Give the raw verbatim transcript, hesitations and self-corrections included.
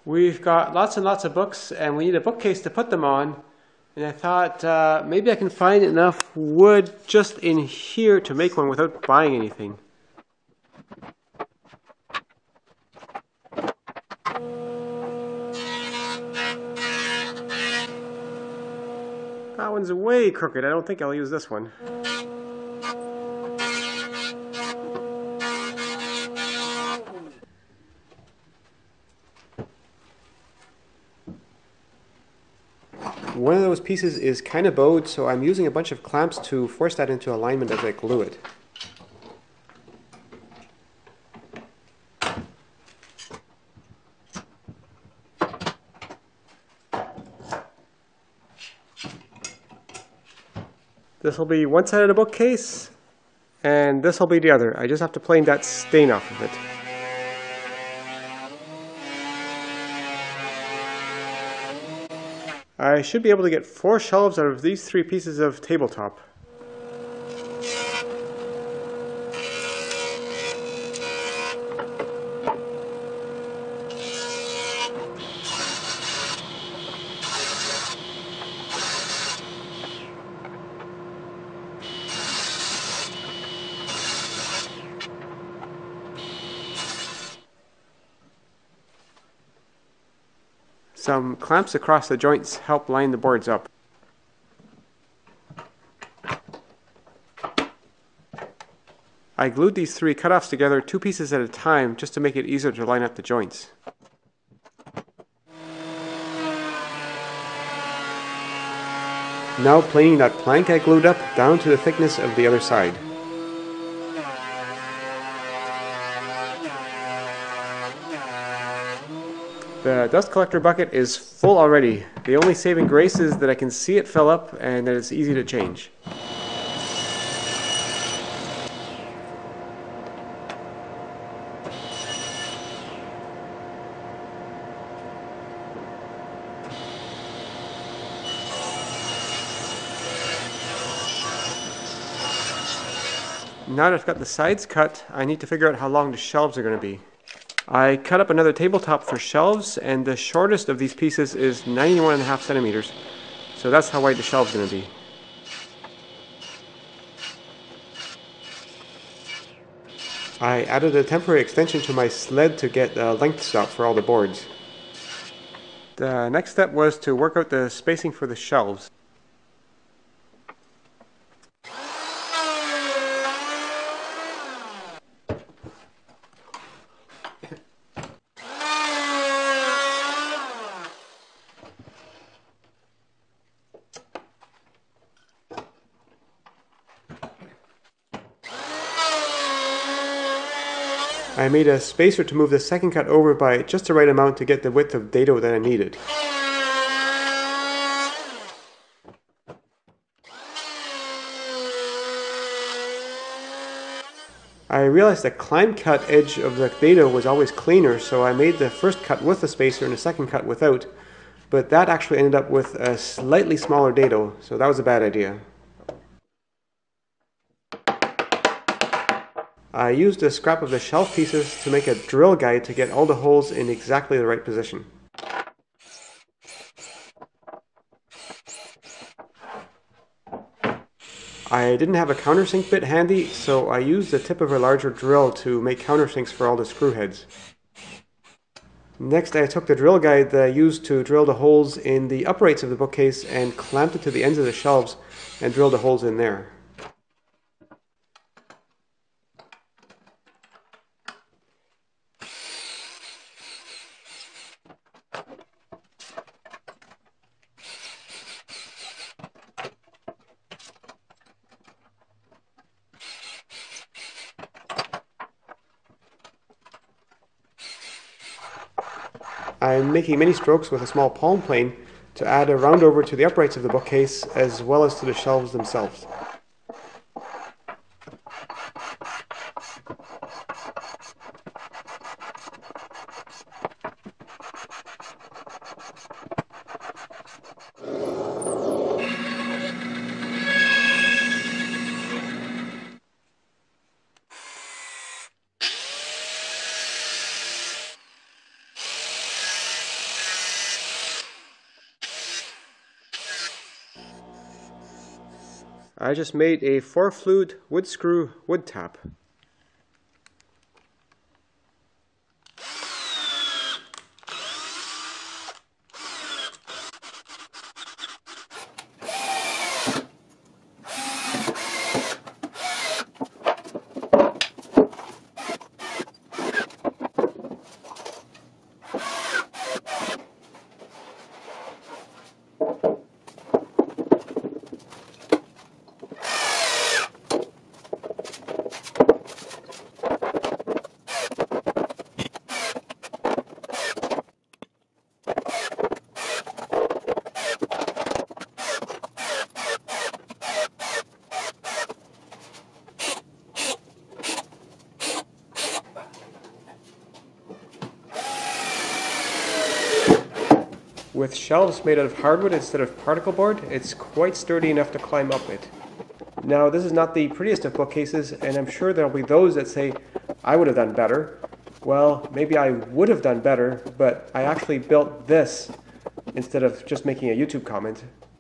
We've got lots and lots of books, and we need a bookcase to put them on. And I thought uh, maybe I can find enough wood just in here to make one without buying anything. That one's way crooked. I don't think I'll use this one. One of those pieces is kind of bowed, so I'm using a bunch of clamps to force that into alignment as I glue it. This will be one side of the bookcase, and this will be the other. I just have to plane that stain off of it. I should be able to get four shelves out of these three pieces of tabletop. Some clamps across the joints help line the boards up. I glued these three cutoffs together two pieces at a time just to make it easier to line up the joints. Now planing that plank I glued up down to the thickness of the other side. The dust collector bucket is full already. The only saving grace is that I can see it fill up and that it's easy to change. Now that I've got the sides cut, I need to figure out how long the shelves are going to be. I cut up another tabletop for shelves, and the shortest of these pieces is ninety-one and a half centimeters, so that's how wide the shelves are going to be. I added a temporary extension to my sled to get a length stop for all the boards. The next step was to work out the spacing for the shelves. I made a spacer to move the second cut over by just the right amount to get the width of dado that I needed. I realized the climb cut edge of the dado was always cleaner, so I made the first cut with the spacer and the second cut without, but that actually ended up with a slightly smaller dado, so that was a bad idea. I used a scrap of the shelf pieces to make a drill guide to get all the holes in exactly the right position. I didn't have a countersink bit handy, so I used the tip of a larger drill to make countersinks for all the screw heads. Next, I took the drill guide that I used to drill the holes in the uprights of the bookcase and clamped it to the ends of the shelves and drilled the holes in there. I'm making many strokes with a small palm plane to add a roundover to the uprights of the bookcase as well as to the shelves themselves. I just made a four flute wood screw wood tap. With shelves made out of hardwood instead of particle board, it's quite sturdy enough to climb up it. Now, this is not the prettiest of bookcases, and I'm sure there'll be those that say, I would have done better. Well, maybe I would have done better, but I actually built this instead of just making a YouTube comment.